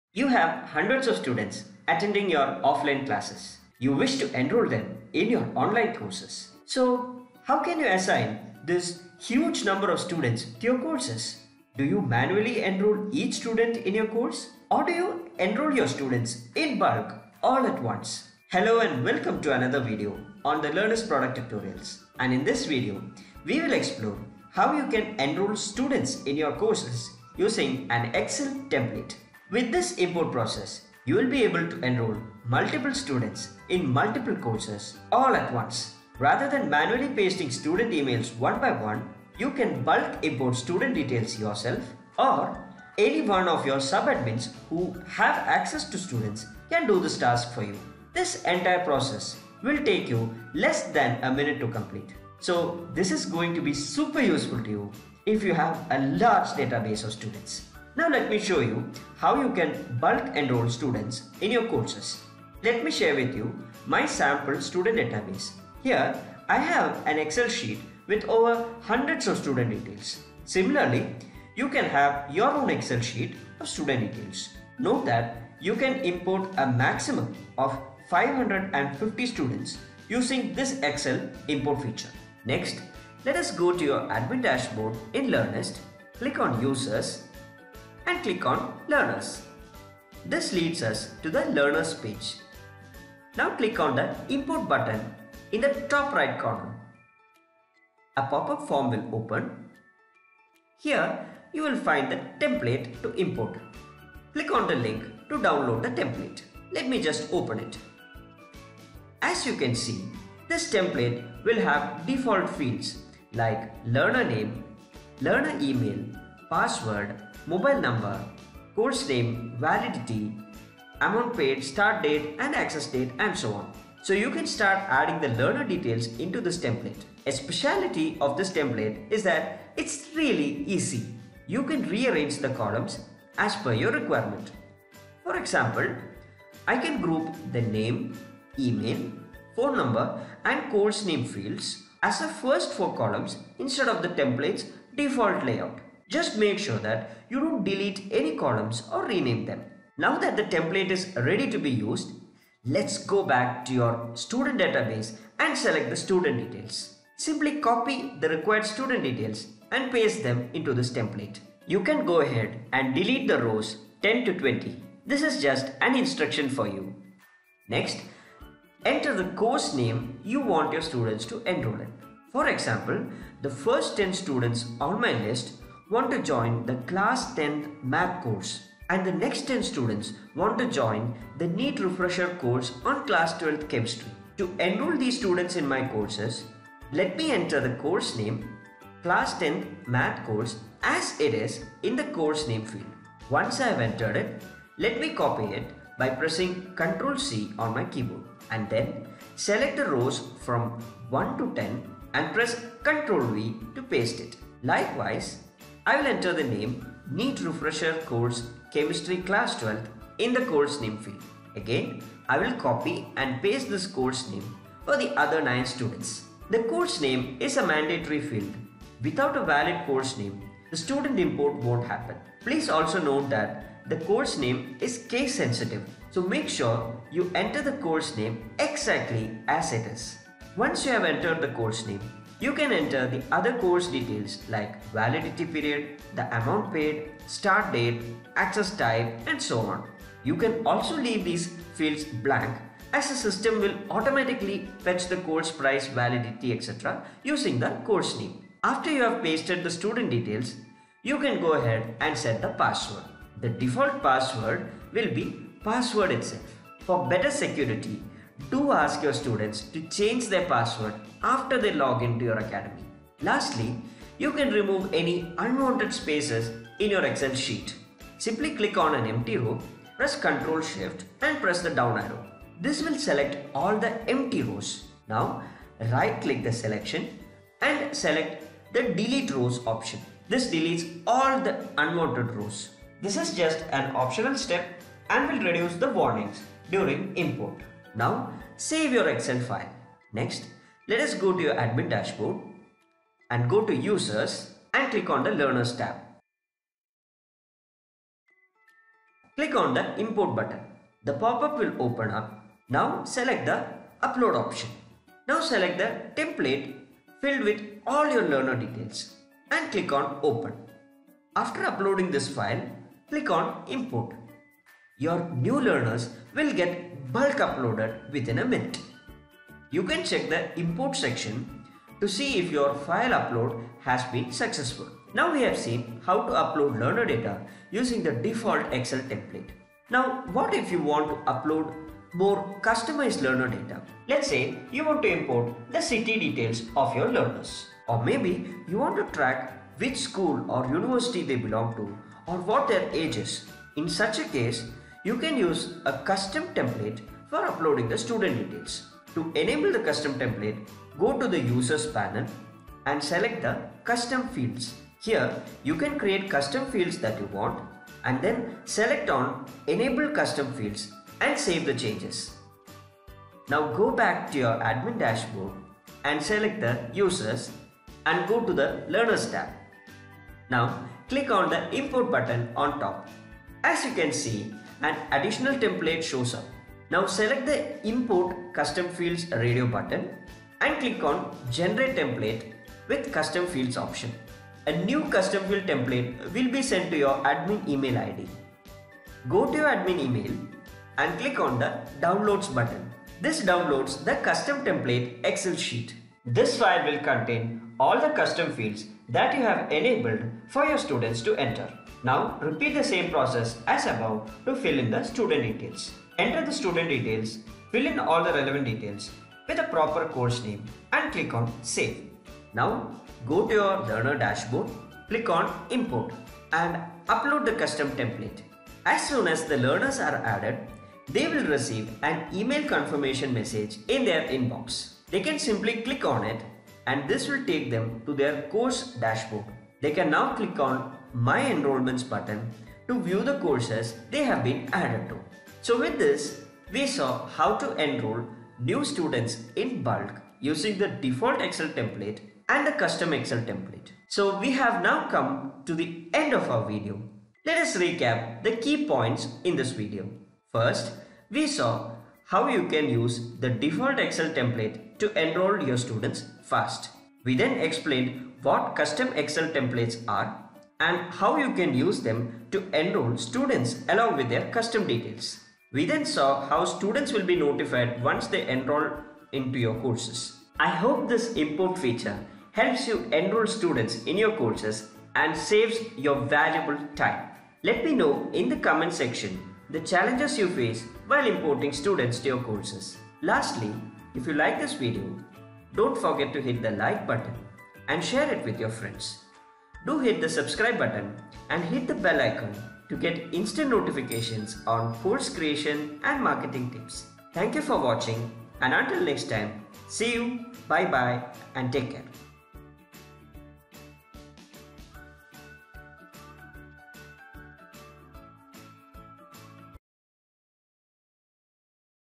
You have hundreds of students attending your offline classes. You wish to enroll them in your online courses. So, how can you assign this huge number of students to your courses? Do you manually enroll each student in your course? Or do you enroll your students in bulk all at once? Hello and welcome to another video on the Learnyst product tutorials. And in this video, we will explore how you can enroll students in your courses using an Excel template. With this import process, you will be able to enroll multiple students in multiple courses all at once. Rather than manually pasting student emails one by one, you can bulk import student details yourself, or any one of your sub-admins who have access to students can do this task for you. This entire process will take you less than a minute to complete. So this is going to be super useful to you if you have a large database of students. Now let me show you how you can bulk enroll students in your courses. Let me share with you my sample student database. Here I have an Excel sheet with over hundreds of student details. Similarly, you can have your own Excel sheet of student details. Note that you can import a maximum of 550 students using this Excel import feature. Next, let us go to your admin dashboard in Learnyst, click on Users and click on Learners. This leads us to the Learners page. Now click on the Import button in the top right corner. A pop-up form will open. Here you will find the template to import. Click on the link to download the template. Let me just open it. As you can see, this template will have default fields like learner name, learner email, password, mobile number, course name, validity, amount paid, start date and access date, and so on. So you can start adding the learner details into this template. A speciality of this template is that it's really easy. You can rearrange the columns as per your requirement. For example, I can group the name, email, phone number and course name fields as the first four columns instead of the template's default layout. Just make sure that you don't delete any columns or rename them. Now that the template is ready to be used, let's go back to your student database and select the student details. Simply copy the required student details and paste them into this template. You can go ahead and delete the rows 10 to 20. This is just an instruction for you. Next, enter the course name you want your students to enroll in. For example, the first 10 students on my list want to join the class 10th math course, and the next 10 students want to join the NEET refresher course on class 12th chemistry. To enroll these students in my courses, let me enter the course name class 10th math course as it is in the course name field. Once I have entered it, let me copy it by pressing Ctrl C on my keyboard, and then select the rows from 1 to 10 and press Ctrl V to paste it. Likewise, I will enter the name NEET refresher course chemistry class 12th in the course name field. Again, I will copy and paste this course name for the other 9 students. The course name is a mandatory field. Without a valid course name, the student import won't happen. Please also note that the course name is case sensitive, so make sure you enter the course name exactly as it is. Once you have entered the course name, you can enter the other course details like validity period, the amount paid, start date, access type, and so on. You can also leave these fields blank, as the system will automatically fetch the course price, validity, etc. using the course name. After you have pasted the student details, you can go ahead and set the password. The default password will be password itself. For better security, do ask your students to change their password after they log into your academy. Lastly, you can remove any unwanted spaces in your Excel sheet. Simply click on an empty row, press Ctrl Shift and press the down arrow. This will select all the empty rows. Now, right click the selection and select the delete rows option. This deletes all the unwanted rows. This is just an optional step and will reduce the warnings during import. Now, save your Excel file. Next, let us go to your admin dashboard and go to Users and click on the Learners tab. click on the import button. The pop-up will open up. Now select the upload option. Now select the template filled with all your learner details and click on open. After uploading this file, click on import. Your new learners will get bulk uploaded within a minute. You can check the import section to see if your file upload has been successful. Now we have seen how to upload learner data using the default Excel template. Now what if you want to upload more customized learner data? Let's say you want to import the city details of your learners, or maybe you want to track which school or university they belong to or what their age is. In such a case, you can use a custom template for uploading the student details. To enable the custom template, go to the users panel and select the custom fields. Here you can create custom fields that you want and then select on enable custom fields and save the changes. Now go back to your admin dashboard and select the users and go to the learners tab. Now click on the import button on top. As you can see, an additional template shows up. Now select the import custom fields radio button and click on generate template with custom fields option. A new custom field template will be sent to your admin email ID. Go to your admin email and click on the downloads button. This downloads the custom template Excel sheet. This file will contain all the custom fields that you have enabled for your students to enter. Now repeat the same process as above to fill in the student details. Enter the student details, fill in all the relevant details with a proper course name and click on save. Now go to your learner dashboard, click on import and upload the custom template. As soon as the learners are added, they will receive an email confirmation message in their inbox. They can simply click on it and this will take them to their course dashboard. They can now click on My Enrollments button to view the courses they have been added to. So with this, we saw how to enroll new students in bulk using the default Excel template and the custom Excel template. So we have now come to the end of our video. Let us recap the key points in this video. First, we saw how you can use the default Excel template to enroll your students fast. We then explained what custom Excel templates are and how you can use them to enroll students along with their custom details. We then saw how students will be notified once they enroll into your courses. I hope this import feature helps you enroll students in your courses and saves your valuable time. Let me know in the comment section the challenges you face while importing students to your courses. Lastly, if you like this video, don't forget to hit the like button and share it with your friends. Do hit the subscribe button and hit the bell icon to get instant notifications on course creation and marketing tips. Thank you for watching and until next time, see you, bye bye and take care.